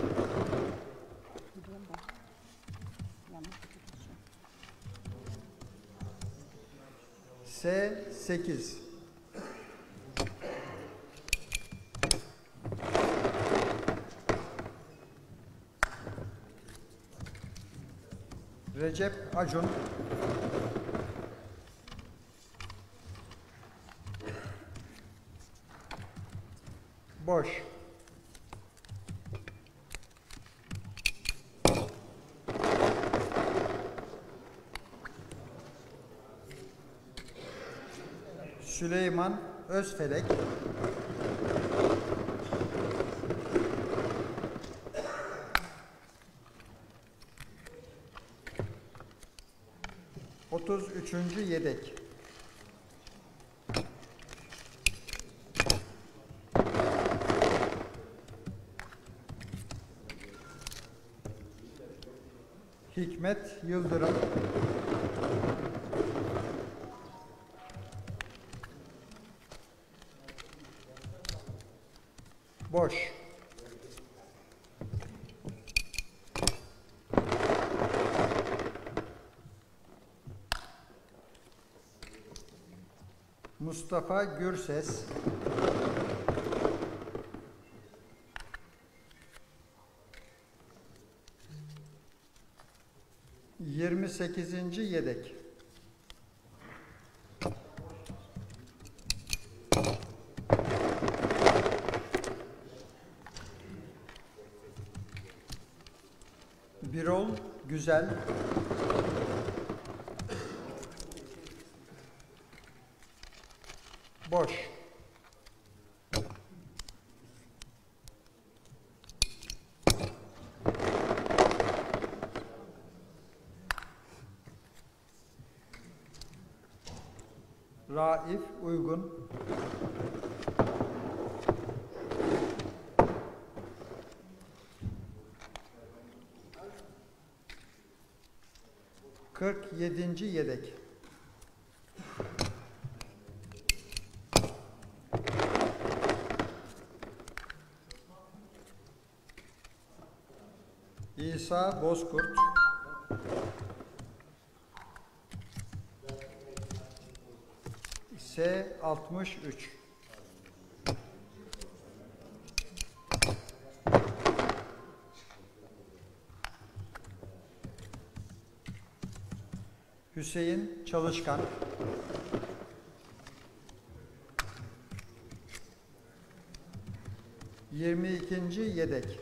S8. Recep Acun. Boş. Süleyman Özfelek. Otuz üçüncü yedek. Hikmet Yıldırım. Boş. Mustafa Gürses. Yirmi sekizinci yedek. Birol Güzel. Boş. Raif Uygun. Kırk yedinci yedek. İsa Bozkurt. S63. Hüseyin Çalışkan. Yirmi ikinci yedek.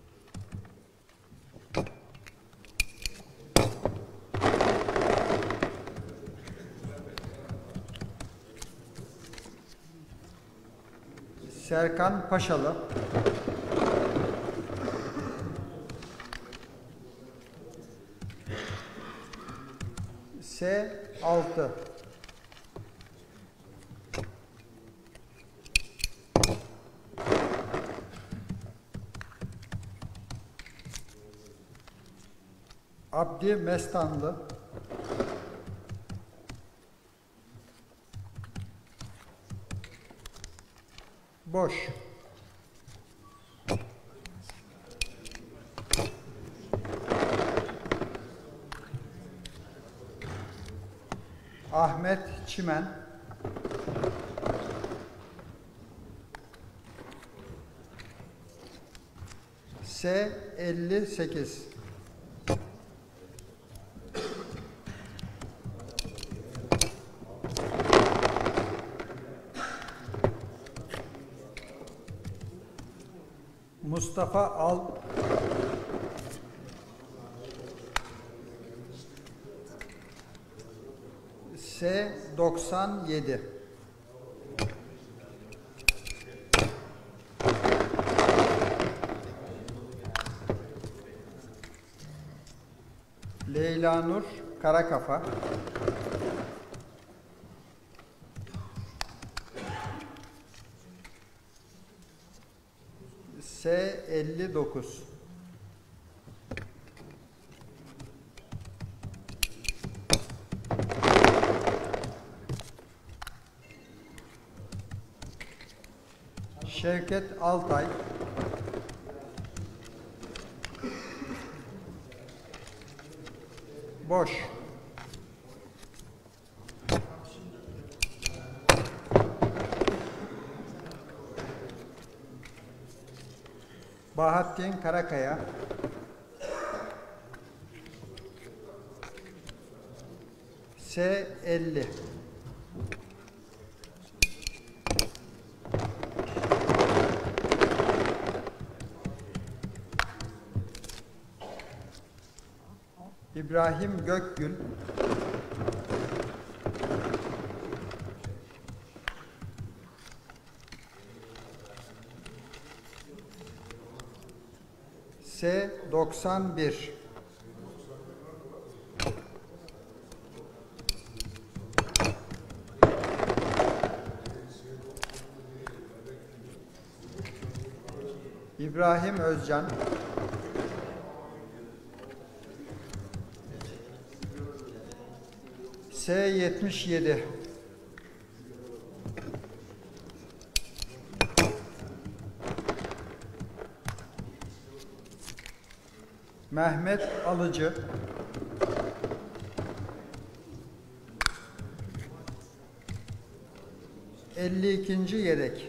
Serkan Paşalı. S6. Abdi Mestanlı. Boş. Ahmet Çimen. S58. Mustafa Al S97 Leyla Nur Karakafa S59 Şevket Altay boş. Bahattin Karakaya S50 İbrahim Gökgül S91 İbrahim Özcan S77 Mehmet Alıcı ...52. yedek.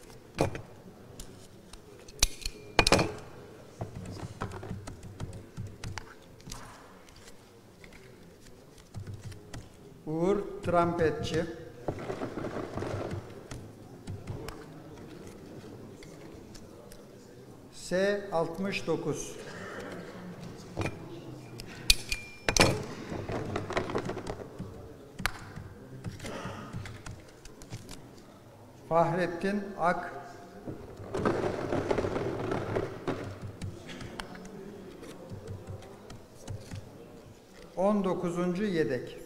Uğur Trampetçi S69 Fahrettin Ak 19. yedek.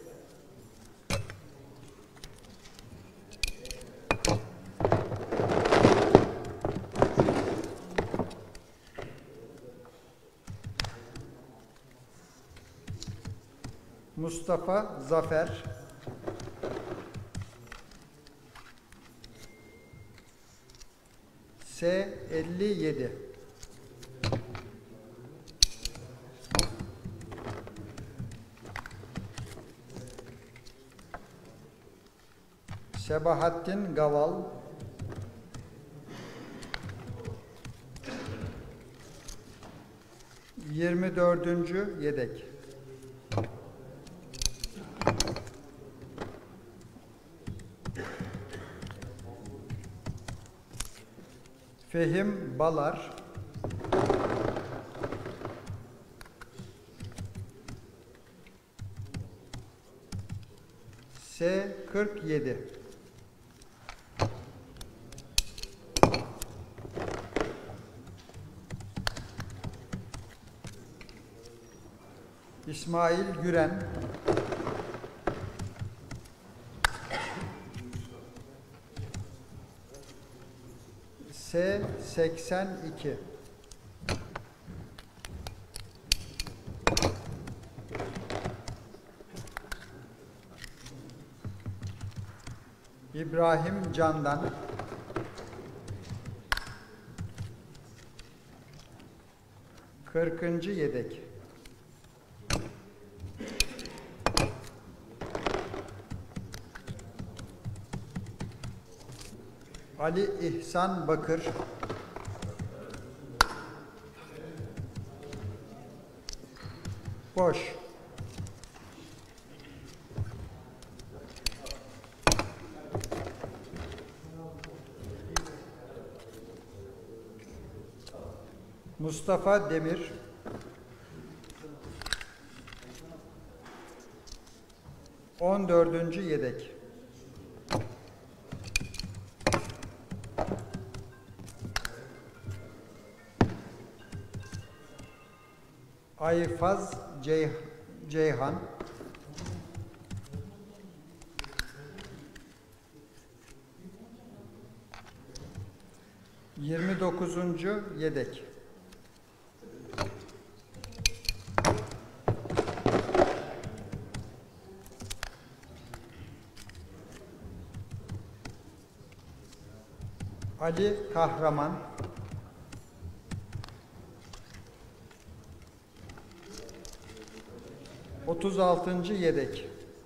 Mustafa Zafer S57 Sebahattin Gaval ...24. yedek. Fehim Balar S47 İsmail Güren S82 İbrahim Candan ...40. yedek. Ali İhsan Bakır boş. Mustafa Demir, ...14. yedek. Ayfaz Ceyhan, 29. yedek. Ali Kahraman, 36. yedek.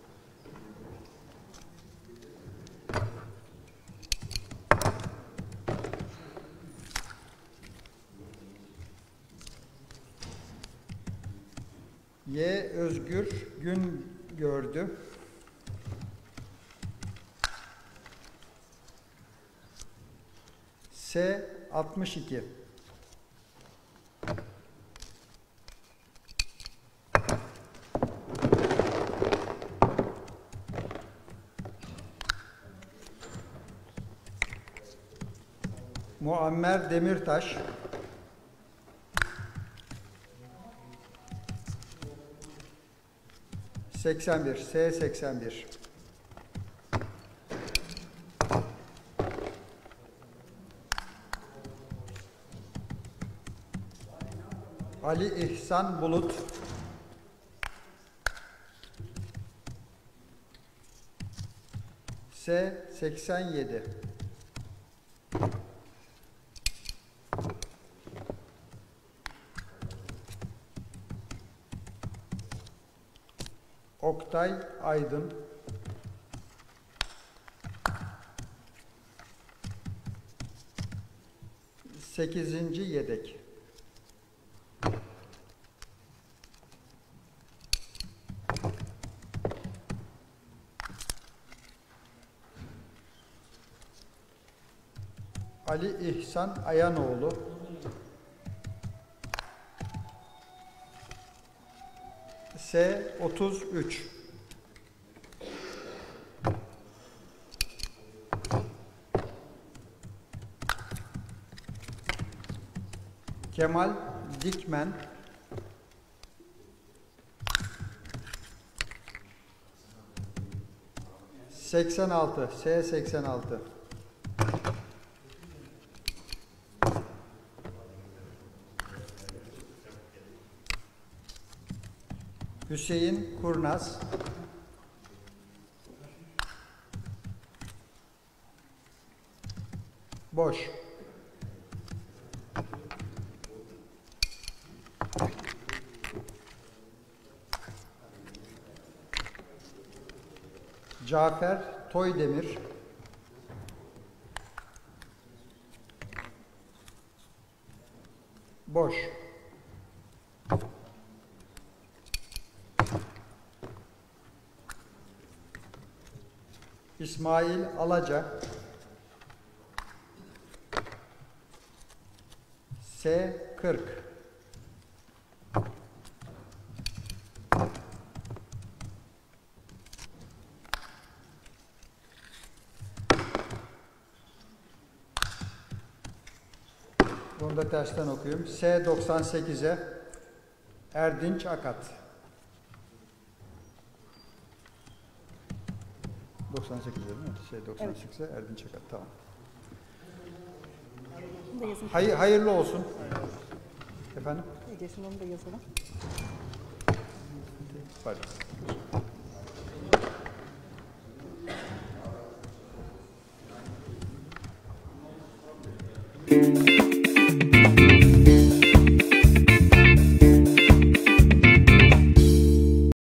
Y. Özgür Güngördü, 62. Muammer Demirtaş, 81. 81. Ali İhsan Bulut, 87. Oktay Aydın, 8. yedek. Ali İhsan Ayanoğlu, 33. Kemal Dikmen, 86. 86. Hüseyin Kurnaz, 'boş'. Cafer Toydemir, 'boş'. İsmail Alaca, 40. Bunu da tersten okuyayım. 98'e Erdinç Akat. 98 değil mi? 98'e Erdinç Akat. Tamam. Bunu da yazın. Hayırlı olsun. Efendim? Ece'sin onu da yazalım. Pardon.